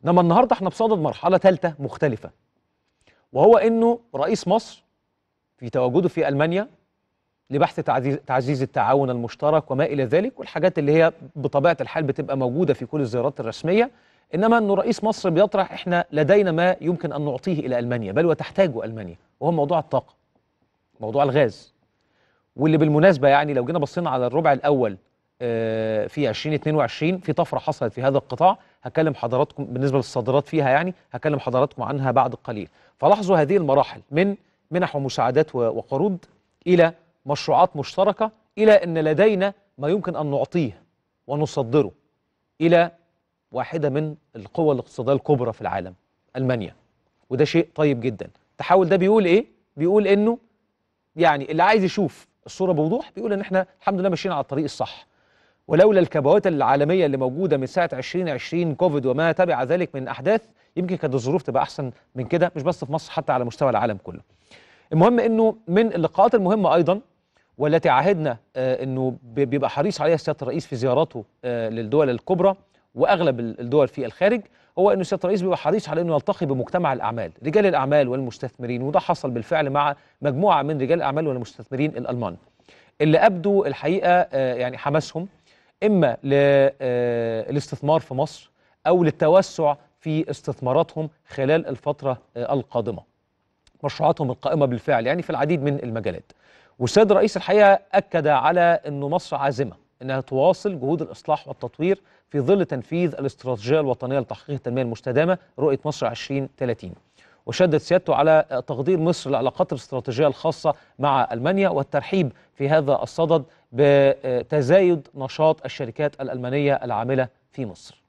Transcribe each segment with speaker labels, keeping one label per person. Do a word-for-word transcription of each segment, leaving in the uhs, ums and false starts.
Speaker 1: انما النهارده احنا بصدد مرحله ثالثه مختلفه، وهو انه رئيس مصر في تواجده في المانيا لبحث تعزيز, تعزيز التعاون المشترك وما الى ذلك، والحاجات اللي هي بطبيعه الحال بتبقى موجوده في كل الزيارات الرسميه، انما انه رئيس مصر بيطرح احنا لدينا ما يمكن ان نعطيه الى المانيا بل وتحتاجه المانيا، وهو موضوع الطاقه، موضوع الغاز. واللي بالمناسبه يعني لو جينا بصينا على الربع الاول آه، في ألفين واثنين وعشرين في طفره حصلت في هذا القطاع، هكلم حضراتكم بالنسبه للصادرات فيها، يعني هكلم حضراتكم عنها بعد قليل. فلاحظوا هذه المراحل من منح ومساعدات وقروض الى مشروعات مشتركه، الى ان لدينا ما يمكن ان نعطيه ونصدره الى واحده من القوى الاقتصاديه الكبرى في العالم، المانيا. وده شيء طيب جدا. التحول ده بيقول ايه؟ بيقول انه يعني اللي عايز يشوف الصوره بوضوح بيقول ان احنا الحمد لله ماشيين على الطريق الصح، ولولا الكبوات العالميه اللي موجوده من ساعه ألفين وعشرين كوفيد وما تبع ذلك من احداث، يمكن كانت الظروف تبقى احسن من كده، مش بس في مصر، حتى على مستوى العالم كله. المهم انه من اللقاءات المهمه ايضا والتي عاهدنا آه انه بيبقى حريص عليها سياده الرئيس في زياراته آه للدول الكبرى واغلب الدول في الخارج، هو انه سياده الرئيس بيبقى حريص على انه يلتقي بمجتمع الاعمال، رجال الاعمال والمستثمرين، وده حصل بالفعل مع مجموعه من رجال الاعمال والمستثمرين الالمان اللي ابدوا الحقيقه آه يعني حماسهم اما للاستثمار في مصر او للتوسع في استثماراتهم خلال الفتره آه القادمه. مشروعاتهم القائمه بالفعل يعني في العديد من المجالات. والسيد الرئيس الحقيقه اكد على انه مصر عازمه انها تواصل جهود الاصلاح والتطوير في ظل تنفيذ الاستراتيجيه الوطنيه لتحقيق التنميه المستدامه رؤيه مصر ألفين وثلاثين. وشدد سيادته على تقدير مصر للعلاقات الاستراتيجيه الخاصه مع المانيا والترحيب في هذا الصدد بتزايد نشاط الشركات الالمانيه العامله في مصر.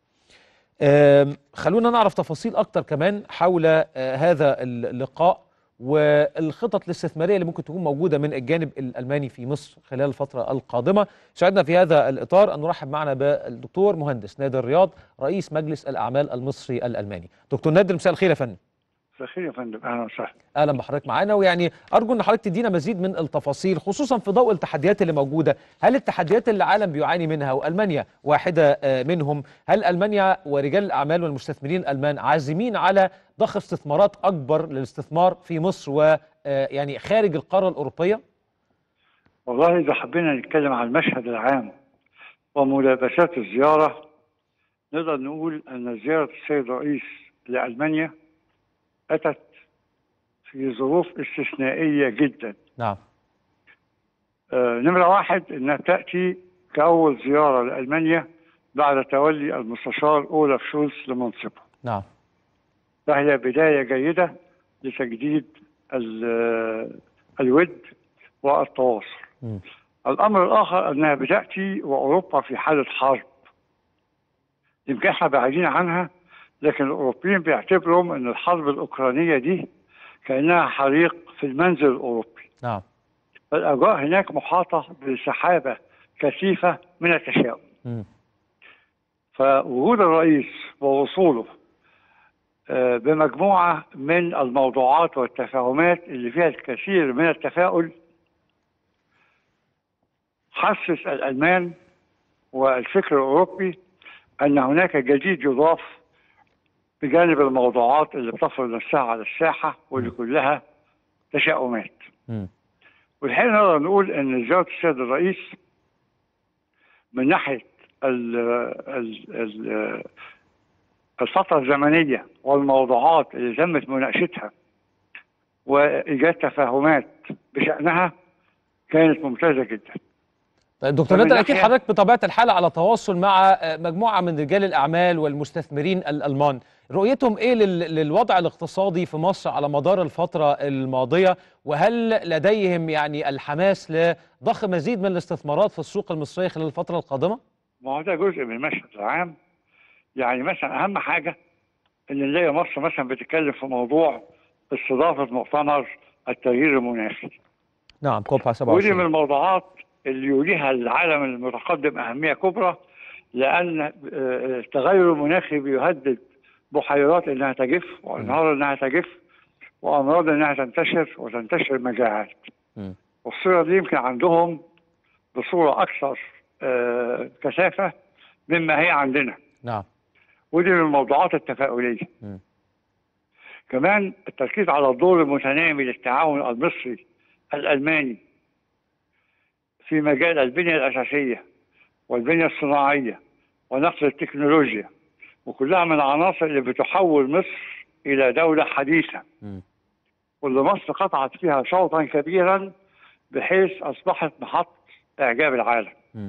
Speaker 1: خلونا نعرف تفاصيل اكتر كمان حول هذا اللقاء والخطط الاستثماريه اللي ممكن تكون موجوده من الجانب الالماني في مصر خلال الفتره القادمه. سعدنا في هذا الاطار ان نرحب معنا بالدكتور مهندس نادر رياض، رئيس مجلس الاعمال المصري الالماني. دكتور نادر، مساء الخير يا فندم.
Speaker 2: مساء الخير يا فندم، اهلا وسهلا.
Speaker 1: اهلا بحضرتك معانا، ويعني ارجو ان حضرتك تدينا مزيد من التفاصيل خصوصا في ضوء التحديات اللي موجوده. هل التحديات اللي العالم بيعاني منها والمانيا واحده منهم، هل المانيا ورجال الاعمال والمستثمرين الالمان عازمين على ضخ استثمارات اكبر للاستثمار في مصر ويعني خارج القاره الاوروبيه؟
Speaker 2: والله اذا حبينا نتكلم عن المشهد العام وملابسات الزياره، نقدر نقول ان زياره السيد الرئيس لالمانيا اتت في ظروف استثنائيه جدا.
Speaker 1: نعم.
Speaker 2: آه نمره واحد انها تاتي كاول زياره لالمانيا بعد تولي المستشار اولاف شولز لمنصبه.
Speaker 1: نعم.
Speaker 2: فهي بدايه جيده لتجديد الود والتواصل. م. الامر الاخر انها بتاتي واوروبا في حاله حرب. يمكن احنا بعيدين عنها، لكن الاوروبيين بيعتبروا ان الحرب الاوكرانيه دي كانها حريق في المنزل الاوروبي.
Speaker 1: نعم.
Speaker 2: فالاجواء هناك محاطه بسحابه كثيفه من التشاؤم. م. فوجود الرئيس ووصوله بمجموعه من الموضوعات والتفاهمات اللي فيها الكثير من التفاؤل حسس الالمان والفكر الاوروبي ان هناك جديد يضاف بجانب الموضوعات اللي بتفرض نفسها على الساحه واللي كلها تشاؤمات. والحقيقه نقدر نقول ان زياره السيد الرئيس من ناحيه ال ال ال الفتره الزمنيه والموضوعات اللي تمت مناقشتها وايجاد تفاهمات بشانها كانت ممتازه جدا.
Speaker 1: طيب دكتور نادر، اكيد حضرتك بطبيعه الحال على تواصل مع مجموعه من رجال الاعمال والمستثمرين الالمان، رؤيتهم ايه للوضع الاقتصادي في مصر على مدار الفتره الماضيه، وهل لديهم يعني الحماس لضخ مزيد من الاستثمارات في السوق المصريه خلال الفتره القادمه؟
Speaker 2: ما هو ده جزء من المشهد العام. يعني مثلا اهم حاجه ان نلاقي مصر مثلا بتتكلم في موضوع استضافه مؤتمر التغيير المناخي.
Speaker 1: نعم، كوب سبعة وعشرين.
Speaker 2: ودي من الموضوعات اللي يوليها العالم المتقدم أهمية كبرى، لأن التغير المناخي بيهدد بحيرات إنها تجف وأنهار إنها تجف وأمراض إنها تنتشر وتنتشر مجاعات. والصورة دي يمكن عندهم بصورة أكثر كثافة مما هي عندنا.
Speaker 1: نعم.
Speaker 2: ودي من الموضوعات التفاؤليه.
Speaker 1: م.
Speaker 2: كمان التركيز على الدور المتنامي للتعاون المصري الالماني في مجال البنيه الاساسيه والبنيه الصناعيه ونقل التكنولوجيا، وكلها من العناصر اللي بتحول مصر الى دوله حديثه،
Speaker 1: م.
Speaker 2: واللي مصر قطعت فيها شوطا كبيرا بحيث اصبحت محط اعجاب العالم.
Speaker 1: م.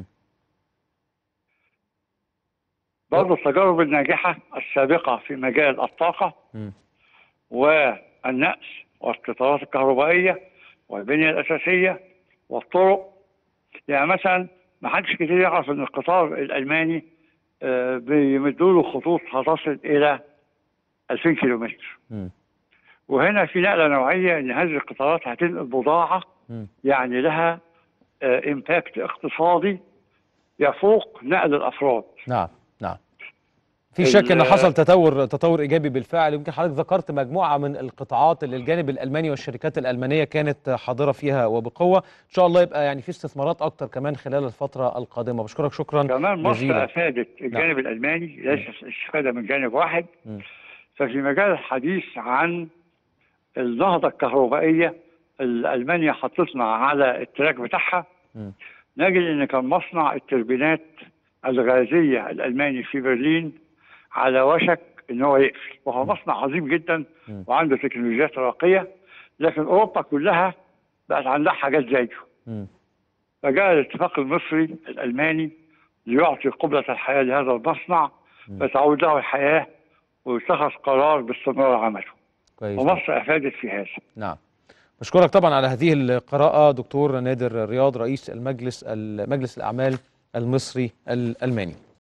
Speaker 2: برضه التجارب الناجحه السابقه في مجال الطاقه
Speaker 1: م.
Speaker 2: والنقل والقطارات الكهربائيه والبنيه الاساسيه والطرق. يعني مثلا ما حدش كتير يعرف ان القطار الالماني آه، بيمدوا له خطوط هتصل الى ألفين كيلومتر.
Speaker 1: م.
Speaker 2: وهنا في نقله نوعيه ان هذه القطارات هتنقل بضاعه
Speaker 1: م.
Speaker 2: يعني لها امباكت اقتصادي يفوق نقل الافراد.
Speaker 1: نعم نعم. في شك ان حصل تطور تطور ايجابي بالفعل. يمكن حضرتك ذكرت مجموعه من القطاعات اللي الجانب الالماني والشركات الالمانيه كانت حاضره فيها وبقوه. ان شاء الله يبقى يعني في استثمارات اكتر كمان خلال الفتره القادمه. بشكرك شكرا
Speaker 2: كمان مصر
Speaker 1: جزيلا.
Speaker 2: افادت الجانب
Speaker 1: نعم.
Speaker 2: الالماني، ليس الاستفاده من جانب واحد.
Speaker 1: م.
Speaker 2: ففي مجال الحديث عن النهضه الكهربائيه اللي المانيا حطتنا على التراك بتاعها،
Speaker 1: م.
Speaker 2: نجد ان كان مصنع التوربينات الغازيه الالماني في برلين على وشك ان هو يقفل، وهو مصنع عظيم جدا
Speaker 1: م.
Speaker 2: وعنده تكنولوجيات راقيه، لكن اوروبا كلها بقت عندها حاجات زيه.
Speaker 1: م.
Speaker 2: فجاء الاتفاق المصري الالماني ليعطي قبله الحياه لهذا المصنع فتعود له الحياه، واتخذ قرار باستمرار عمله.
Speaker 1: كويس.
Speaker 2: ومصر افادت في هذا.
Speaker 1: نعم. بشكرك طبعا على هذه القراءة دكتور نادر رياض رئيس المجلس مجلس الأعمال المصري الألماني.